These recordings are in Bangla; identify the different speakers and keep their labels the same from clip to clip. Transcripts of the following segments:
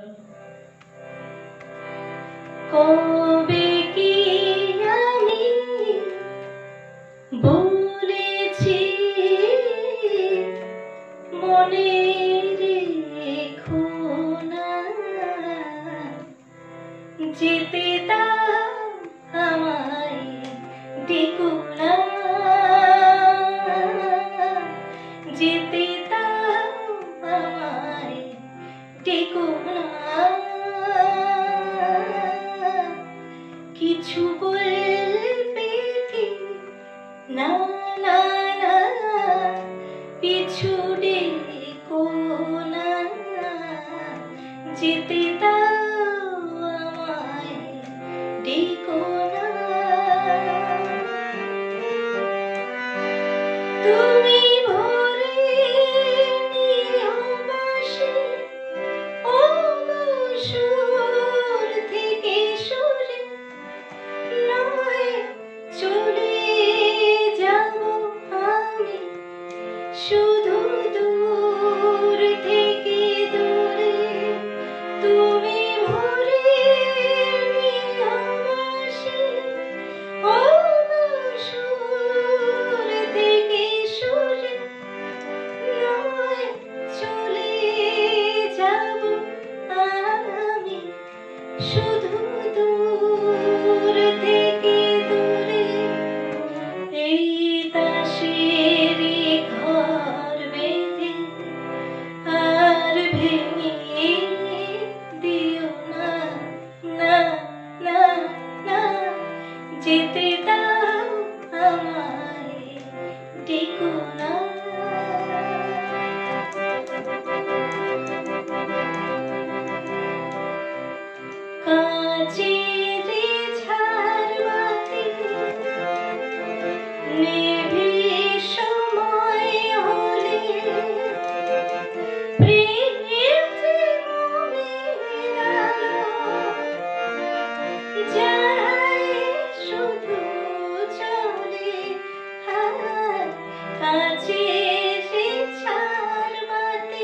Speaker 1: কবে কি আমি বলেছি মনে রেখো না, যেতে দাও আমায় ডেকো না, যেতে দাও আমায় ডেকো না। কিছু বলবে কি না না না, পিছু ডেকো না, যেতে দাও আমায় ডেকো না। তুমি ভরে নিও বাঁশি ও সুর থেকে সুরে, নয় চলে যাব আমি শুধু দূর থেকে দূরে। তুমি ভরে নিও বাঁশি ও সুর থেকে সুরে, নয় চলে যাব আমি শুধু দূর থেকে দূরে। এই তাসেরই ঘর বেঁধে আর ভেঙে দিও না না না না, যেতে দাও আমায় ডেকো না। কাঁচের ঝাড়বাতি নেভে সময় হলে, প্রেমের যে মোমের আলো জ্বালায় শুধু চলে। কাঁচের ঝাড়বাতি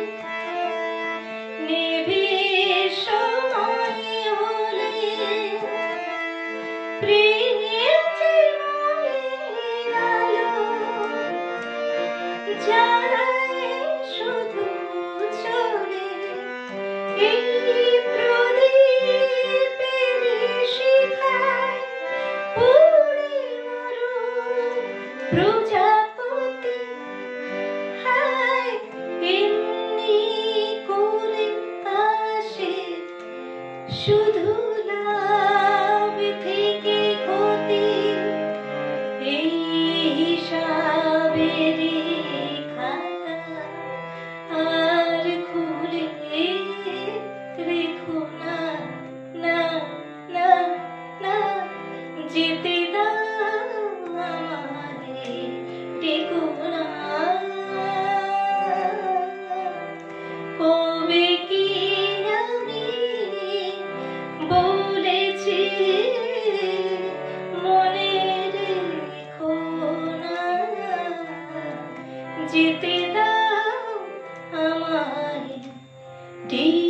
Speaker 1: নেভে সময় হলে, প্রেমের যে মোমের আলো জ্বালায় শুধু চলে। এই প্রদীপের শিখায় পুড়ে মরো প্রজাপতি, হায় এমনি করে আসে শুধু লাভ থেকে ক্ষতি। এই হিসাবেরই খাতা আর খুলে রেখো না না না না, যেতে দাও আমায় ডেকো না। কবে কি আমি বলেছি মনে রেখো না, যেতে দাও আমায়